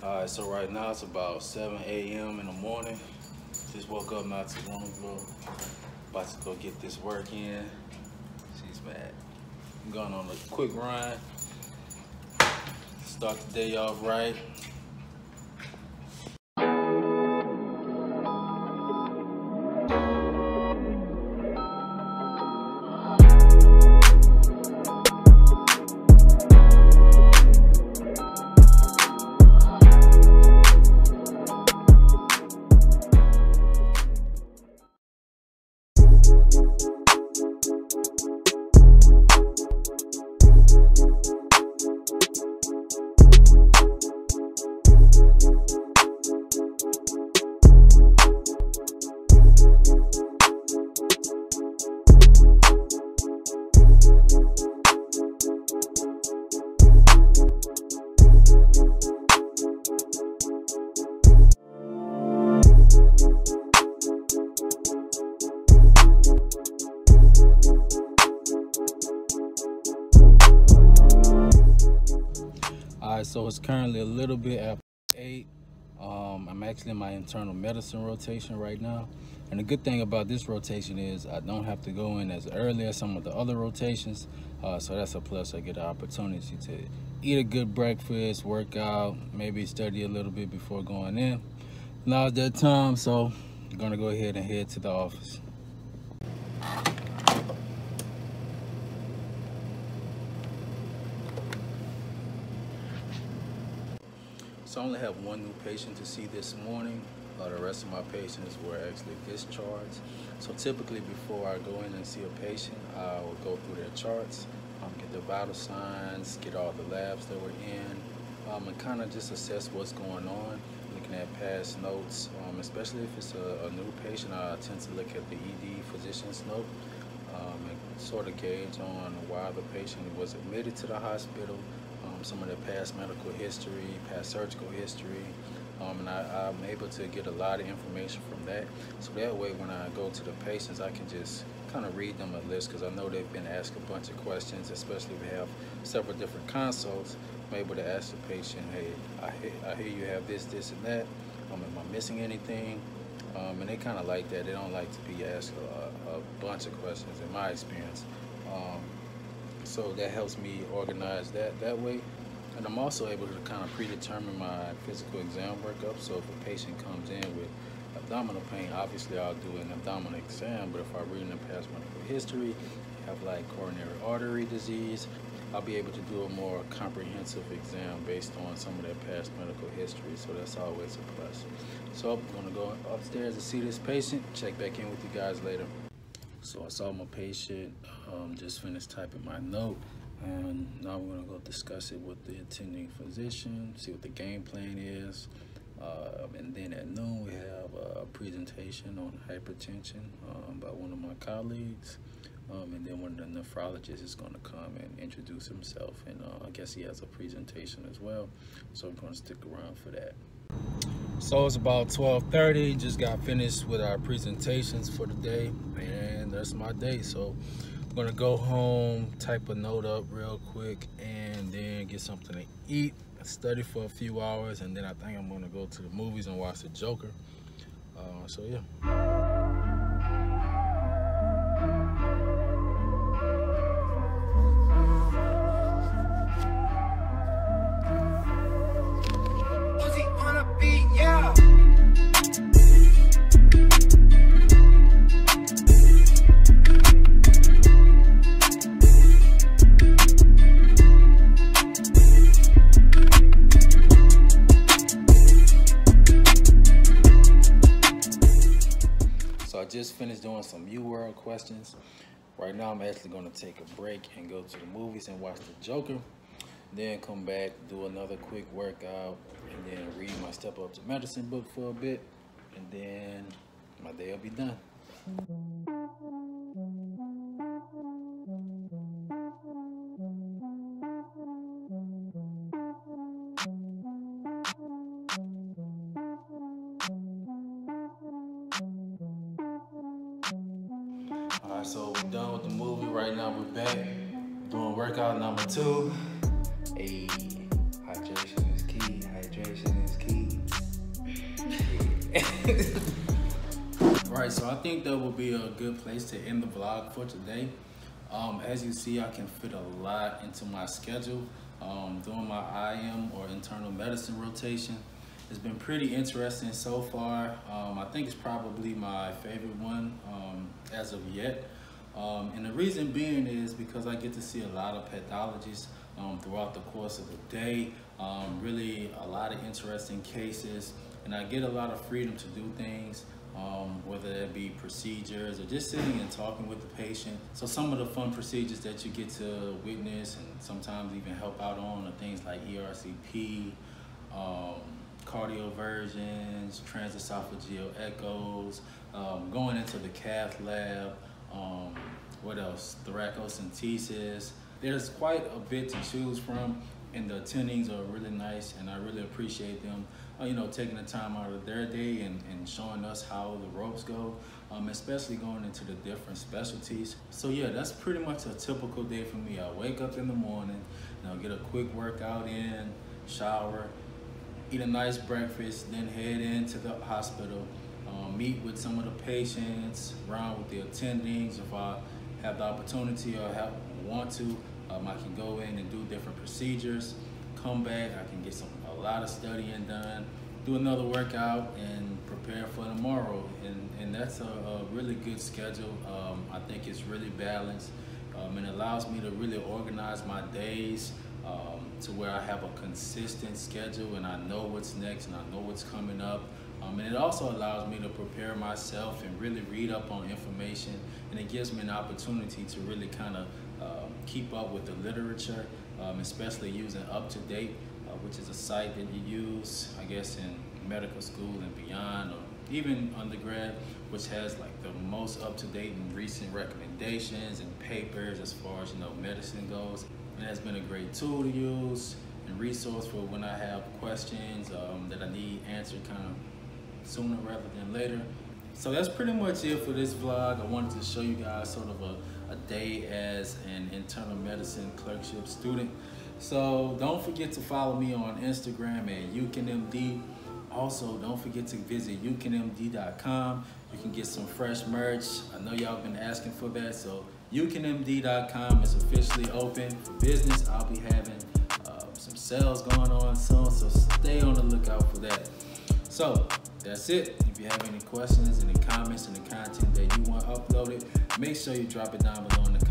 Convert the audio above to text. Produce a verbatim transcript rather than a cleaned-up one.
Alright, so right now it's about seven A M in the morning. Just woke up not too long ago. About to go get this work in. She's mad. I'm going on a quick run. Start the day off right. Alright, so it's currently a little bit after eight. Um, I'm actually in my internal medicine rotation right now. And the good thing about this rotation is I don't have to go in as early as some of the other rotations. Uh, so that's a plus. I get the opportunity to eat a good breakfast, work out, maybe study a little bit before going in. Now it's that time, so I'm gonna go ahead and head to the office. So I only have one new patient to see this morning. Uh, the rest of my patients were actually discharged. So typically before I go in and see a patient, I will go through their charts, um, get their vital signs, get all the labs that we're in, um, and kind of just assess what's going on, looking at past notes, um, especially if it's a, a new patient. I tend to look at the E D physician's note um, and sort of gauge on why the patient was admitted to the hospital, Um, some of their past medical history, past surgical history, um, and I, I'm able to get a lot of information from that. So that way when I go to the patients, I can just kind of read them a list, because I know they've been asked a bunch of questions, especially if we have several different consults. I'm able to ask the patient, hey, I hear, I hear you have this, this, and that. Um, am I missing anything? Um, and they kind of like that. They don't like to be asked a, a bunch of questions, in my experience. Um, So that helps me organize that that way. And I'm also able to kind of predetermine my physical exam workup. So if a patient comes in with abdominal pain, obviously I'll do an abdominal exam. But if I read in the past medical history, have like coronary artery disease, I'll be able to do a more comprehensive exam based on some of their past medical history. So that's always a plus. So I'm gonna go upstairs to see this patient, check back in with you guys later. So I saw my patient, um, just finished typing my note, and now we're gonna go discuss it with the attending physician, see what the game plan is. Uh, and then at noon, we have a presentation on hypertension um, by one of my colleagues. Um, and then one of the nephrologists is gonna come and introduce himself, and uh, I guess he has a presentation as well. So I'm gonna stick around for that. So it's about twelve thirty, just got finished with our presentations for the day, and that's my day. So I'm gonna go home, type a note up real quick, and then get something to eat, study for a few hours, and then I think I'm gonna go to the movies and watch The Joker. Uh, so yeah. Just finished doing some U-World questions. Right now I'm actually going to take a break and go to the movies and watch The Joker, then come back, do another quick workout, and then read my Step Up to Medicine book for a bit, and then my day will be done. Alright, so we're done with the movie. Right now we're back doing workout number two. Hey, hydration is key. Hydration is Right, so I think that will be a good place to end the vlog for today. Um, as you see, I can fit a lot into my schedule. Um, doing my I M or internal medicine rotation has been pretty interesting so far. Um, I think it's probably my favorite one um, as of yet. Um, and the reason being is because I get to see a lot of pathologists um, throughout the course of the day, um, really a lot of interesting cases, and I get a lot of freedom to do things. Um, whether that be procedures or just sitting and talking with the patient. So some of the fun procedures that you get to witness and sometimes even help out on are things like E R C P, um, cardioversions, transesophageal echoes, um, going into the cath lab, um, what else, thoracocentesis. There's quite a bit to choose from, and the attendings are really nice, and I really appreciate them, uh, you know, taking the time out of their day and, and showing us how the ropes go, um, especially going into the different specialties. So yeah, that's pretty much a typical day for me. I wake up in the morning, you know, get a quick workout in, shower, eat a nice breakfast, then head into the hospital, um, meet with some of the patients, round with the attendings. If I have the opportunity or have, want to, Um, I can go in and do different procedures, come back, I can get some a lot of studying done, do another workout, and prepare for tomorrow. And, and that's a, a really good schedule. Um, I think it's really balanced, um, and allows me to really organize my days um, to where I have a consistent schedule and I know what's next and I know what's coming up. Um, and it also allows me to prepare myself and really read up on information, and it gives me an opportunity to really kind of um, keep up with the literature, um, especially using UpToDate, uh, which is a site that you use, I guess, in medical school and beyond, or even undergrad, which has like the most up-to-date and recent recommendations and papers as far as, you know, medicine goes. And it's been a great tool to use and resource for when I have questions um, that I need answered kind of sooner rather than later. So that's pretty much it for this vlog. I wanted to show you guys sort of a, a day as an internal medicine clerkship student. So don't forget to follow me on Instagram at YouCanMD. Also, don't forget to visit you can M D dot com. You can get some fresh merch. I know y'all been asking for that. So you can M D dot com is officially open for business. I'll be having uh, some sales going on soon, so stay on the lookout for that. So that's it. If you have any questions, any comments, any content that you want uploaded, make sure you drop it down below in the